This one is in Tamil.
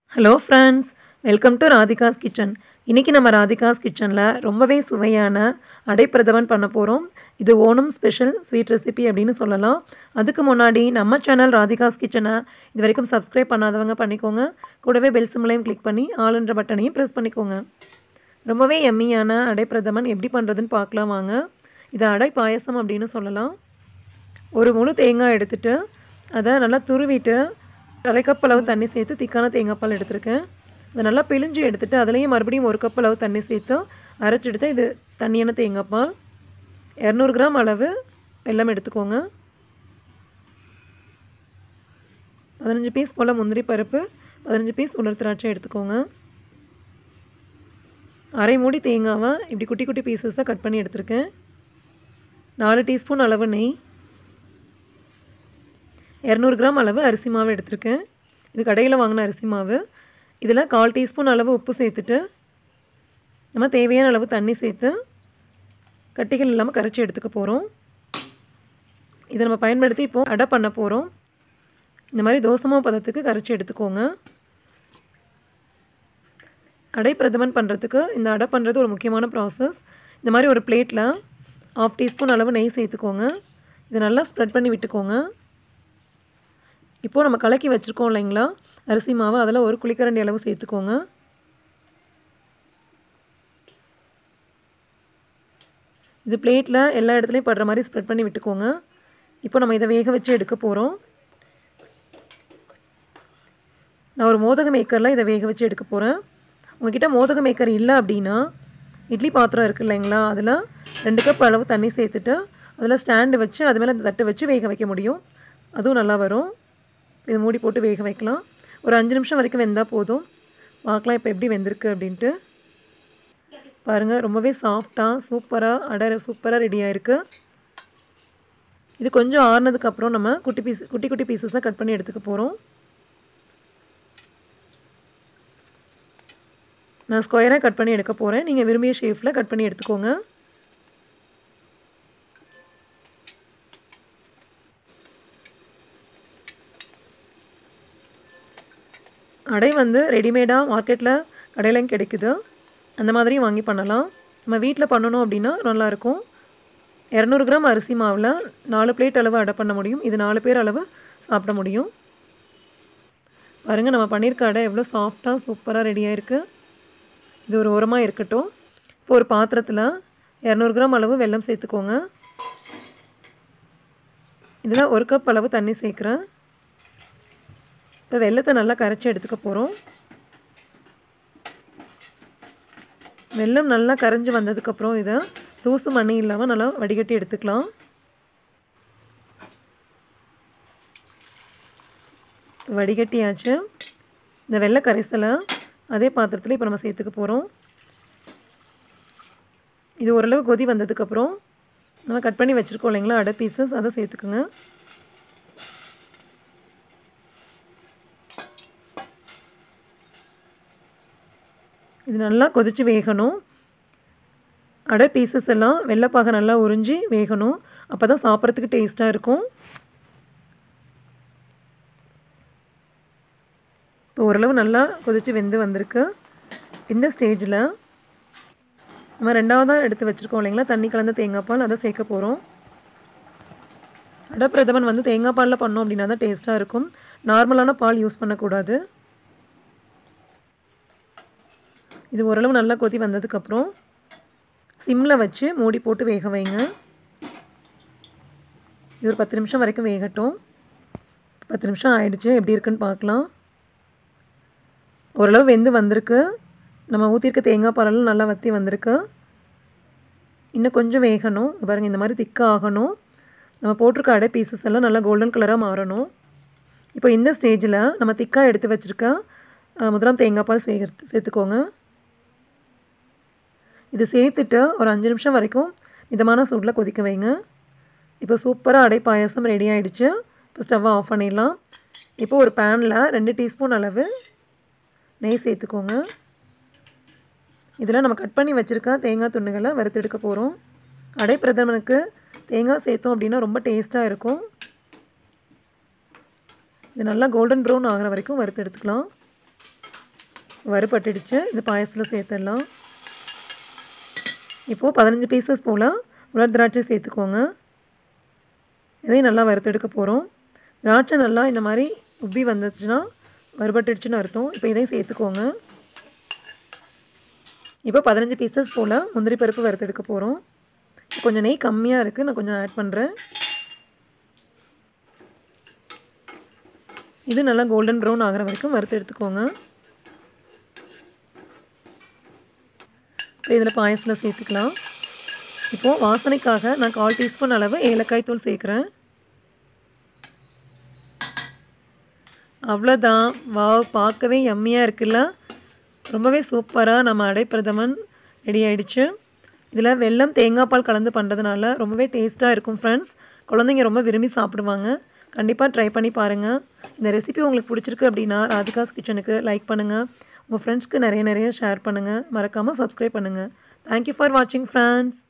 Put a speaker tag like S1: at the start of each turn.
S1: Hello friends, welcome to Radhika's kitchen. இன்றைக்கி நம்ம ராதிகாஸ் கிச்சனில் ரொம்பவே சுவையான அடைப்பிரதமன் பண்ண போகிறோம். இது ஓணம் ஸ்பெஷல் ஸ்வீட் ரெசிபி அப்படின்னு சொல்லலாம். அதுக்கு முன்னாடி நம்ம சேனல் ராதிகாஸ் கிச்சனை இது வரைக்கும் சப்ஸ்கிரைப் பண்ணாதவங்க பண்ணிக்கோங்க. கூடவே பெல் சிம்பலையும் கிளிக் பண்ணி ஆளுன்ற பட்டனையும் ப்ரெஸ் பண்ணிக்கோங்க. ரொம்பவே எம்மியான அடைப்பிரதமன் எப்படி பண்ணுறதுன்னு பார்க்கலாம் வாங்க. இது அடை பாயசம் அப்படின்னு சொல்லலாம். ஒரு முழு தேங்காய் எடுத்துகிட்டு அதை நல்லா துருவிட்டு அரை கப் அளவு தண்ணி சேர்த்து திக்கான தேங்காய் பால் எடுத்திருக்கேன். அதை நல்லா பிழிஞ்சு எடுத்துகிட்டு அதுலேயும் மறுபடியும் ஒரு கப் அளவு தண்ணி சேர்த்து அரைச்சி எடுத்து இது தண்ணியான தேங்காய் பால். 200 கிராம் அளவு வெல்லம் எடுத்துக்கோங்க. 15 பீஸ் போல் முந்திரி பருப்பு, 15 பீஸ் உலர் திராட்சை எடுத்துக்கோங்க. அரை மூடி தேங்காவை இப்படி குட்டி குட்டி பீசஸாக கட் பண்ணி எடுத்திருக்கேன். 4 டீஸ்பூன் அளவு நெய், 200 கிராம் அளவு அரிசி மாவு எடுத்திருக்கேன். இது கடையில் வாங்கின அரிசி மாவு. இதில் 1/4 டீஸ்பூன் அளவு உப்பு சேர்த்துட்டு நம்ம தேவையான அளவு தண்ணி சேர்த்து கட்டிகள் இல்லாமல் கரைச்சி எடுத்துக்க போகிறோம். இதை நம்ம பயன்படுத்தி இப்போது அடை பண்ண போகிறோம். இந்த மாதிரி தோசை பதத்துக்கு கரைச்சி எடுத்துக்கோங்க. அடை பிரதமன் பண்ணுறதுக்கு இந்த அடை பண்ணுறது ஒரு முக்கியமான ப்ராசஸ். இந்த மாதிரி ஒரு பிளேட்டில் 1/2 டீஸ்பூன் அளவு நெய் சேர்த்துக்கோங்க. இதை நல்லா ஸ்ப்ரெட் பண்ணி விட்டுக்கோங்க. இப்போது நம்ம கலக்கி வச்சுருக்கோம் இல்லைங்களா அரிசி மாவு, அதில் ஒரு குழிக்கரண்டி அளவு சேர்த்துக்கோங்க. இது பிளேட்டில் எல்லா இடத்துலையும் படுற மாதிரி ஸ்ப்ரெட் பண்ணி விட்டுக்கோங்க. இப்போ நம்ம இதை வேக வச்சு எடுக்க போகிறோம். நான் ஒரு மோதக மேக்கரில் இதை வேக வச்சு எடுக்க போகிறேன். உங்கள்கிட்ட மோதக மேக்கர் இல்லை அப்படின்னா இட்லி பாத்திரம் இருக்குது இல்லைங்களா, அதில் 2 கப் அளவு தண்ணி சேர்த்துட்டு அதில் ஸ்டாண்டு வச்சு அது மேலே அந்த தட்டை வச்சு வேக வைக்க முடியும். அதுவும் நல்லா வரும். இதை மூடி போட்டு வேக வைக்கலாம். ஒரு 5 நிமிஷம் வரைக்கும் வெந்தால் போதும். பார்க்கலாம் இப்போ எப்படி வெந்திருக்கு அப்படின்ட்டு. பாருங்கள், ரொம்பவே சாஃப்டாக சூப்பராக அடை சூப்பராக ரெடியாக இருக்குது. இது கொஞ்சம் ஆறுனதுக்கப்புறம் நம்ம குட்டி குட்டி பீசஸாக கட் பண்ணி எடுத்துக்க போகிறோம். நான் ஸ்கொயராக கட் பண்ணி எடுக்க போகிறேன். நீங்கள் விரும்பிய ஷேப்பில் கட் பண்ணி எடுத்துக்கோங்க. அடை ரெடிமேடாக மார்க்கெட்டில் கடையிலையும் கிடைக்குது. அந்த மாதிரியும் வாங்கி பண்ணலாம். நம்ம வீட்டில் பண்ணணும் அப்படின்னா நல்லாயிருக்கும். 200 கிராம் அரிசி மாவில் 4 பிளேட் அளவு அடை பண்ண முடியும். இது 4 பேர் அளவு சாப்பிட முடியும். பாருங்கள், நம்ம பண்ணியிருக்க அடை எவ்வளோ சாஃப்டாக சூப்பராக ரெடியாக இருக்குது. இது ஒரு ஓரமாக இருக்கட்டும். இப்போ ஒரு பாத்திரத்தில் 200 கிராம் அளவு வெல்லம் சேர்த்துக்கோங்க. இதில் 1 கப் அளவு தண்ணி சேர்க்குறேன். இப்போ வெல்லத்தை நல்லா கரைச்சி எடுத்துக்க போகிறோம். வெல்லம் நல்லா கரைஞ்சி வந்ததுக்கப்புறம் இதை தூசு மண்ணி இல்லாமல் நல்லா வடிகட்டி எடுத்துக்கலாம். வடிகட்டியாச்சு. இந்த வெள்ளை கரைசலை அதே பாத்திரத்தில் இப்போ நம்ம சேர்த்துக்க போகிறோம். இது ஓரளவு கொதி வந்ததுக்கப்புறம் நம்ம கட் பண்ணி வச்சுருக்கோம் இல்லைங்களா அடை பீசஸ், அதை சேர்த்துக்குங்க. இது நல்லா கொதித்து வேகணும். அடை பீசஸ் எல்லாம் வெள்ளைப்பாக நல்லா உறிஞ்சி வேகணும். அப்போ தான் சாப்பிட்றதுக்கு டேஸ்ட்டாக இருக்கும். இப்போ ஓரளவு நல்லா கொதித்து வெந்து வந்திருக்கு. இந்த ஸ்டேஜில் நம்ம 2வதாக எடுத்து வச்சுருக்கோம் இல்லைங்களா தண்ணி கலந்த தேங்காய் பால், அதை சேர்க்க போகிறோம். அடை பிரதமன் தேங்காய் பாலில் பண்ணோம் அப்படின்னா தான் டேஸ்ட்டாக இருக்கும். நார்மலான பால் யூஸ் பண்ணக்கூடாது. இது ஓரளவு நல்லா கொதி வந்ததுக்கப்புறம் சிம்மில் வச்சு மூடி போட்டு வேக வைங்க. இது ஒரு 10 நிமிஷம் வரைக்கும் வேகட்டும். 10 நிமிஷம் ஆயிடுச்சு. எப்படி இருக்குன்னு பார்க்கலாம். ஓரளவு வெந்து வந்திருக்கு. நம்ம ஊற்றிருக்க தேங்காய் பாலெல்லாம் நல்லா வற்றி வந்திருக்கு. இன்னும் கொஞ்சம் வேகணும். பாருங்கள், இந்த மாதிரி திக்காக ஆகணும். நம்ம போட்டிருக்க அடை பீசஸ் எல்லாம் நல்லா கோல்டன் கலராக மாறணும். இப்போ இந்த ஸ்டேஜில் நம்ம திக்காக எடுத்து வச்சுருக்க முதலாம் தேங்காய் பால் சேர்த்துக்கோங்க. இது சேர்த்துட்டு ஒரு 5 நிமிஷம் வரைக்கும் மிதமான சூடில் கொதிக்க வைங்க. இப்போ சூப்பராக அடை பாயசம் ரெடி ஆகிடுச்சு. இப்போ ஸ்டவ்வை ஆஃப் பண்ணிடலாம். இப்போ ஒரு பேனில் 2 டீஸ்பூன் அளவு நெய் சேர்த்துக்கோங்க. இதில் நம்ம கட் பண்ணி வச்சுருக்க தேங்காய் துண்டுகளை வறுத்தெடுக்க போகிறோம். அடை பிரதமனுக்கு தேங்காய் சேர்த்தோம் அப்படின்னா ரொம்ப டேஸ்ட்டாக இருக்கும். இது நல்லா கோல்டன் ப்ரௌன் ஆகிற வரைக்கும் வறுத்து எடுத்துக்கலாம். வறுபட்டுடுச்சு. இது பாயசத்தில் சேர்த்துடலாம். இப்போது 15 பீசஸ் போல் உலர் திராட்சை சேர்த்துக்கோங்க. இதையும் நல்லா வறுத்தெடுக்க போகிறோம். திராட்சை நல்லா இந்த மாதிரி உப்பி வந்துச்சுன்னா வறுபட்டுடுச்சுன்னு அர்த்தம். இப்போ இதையும் சேர்த்துக்கோங்க. இப்போ 15 பீசஸ் போல் முந்திரி பருப்பு வறுத்தெடுக்க போகிறோம். கொஞ்சம் நெய் கம்மியாக இருக்குது, நான் கொஞ்சம் ஆட் பண்ணுறேன். இது நல்லா கோல்டன் ப்ரௌன் ஆகிற வரைக்கும் வறுத்து எடுத்துக்கோங்க. இப்போ இதில் பாயசத்தில் சேர்த்துக்கலாம். இப்போது வாசனைக்காக நான் 1/4 டீஸ்பூன் அளவு ஏலக்காய் தூள் சேர்க்குறேன். அவ்வளோதான். வாவ், பார்க்கவே யம்மியாக இருக்குல்ல. ரொம்பவே சூப்பராக நம்ம அடைப்பிரதமன் ரெடி ஆகிடுச்சு. இதில் வெல்லம் தேங்காய் பால் கலந்து பண்ணுறதுனால ரொம்பவே டேஸ்ட்டாக இருக்கும் ஃப்ரெண்ட்ஸ். குழந்தைங்க ரொம்ப விரும்பி சாப்பிடுவாங்க. கண்டிப்பாக ட்ரை பண்ணி பாருங்கள். இந்த ரெசிபி உங்களுக்கு பிடிச்சிருக்கு அப்படின்னா ராதிகாஸ் கிச்சனுக்கு லைக் பண்ணுங்கள். உங்கள் ஃப்ரெண்ட்ஸ்க்கு நிறைய ஷேர் பண்ணுங்கள். மறக்காமல் சப்ஸ்கிரைப் பண்ணுங்கள். தேங்க்யூ ஃபார் வாட்சிங் ஃப்ரெண்ட்ஸ்.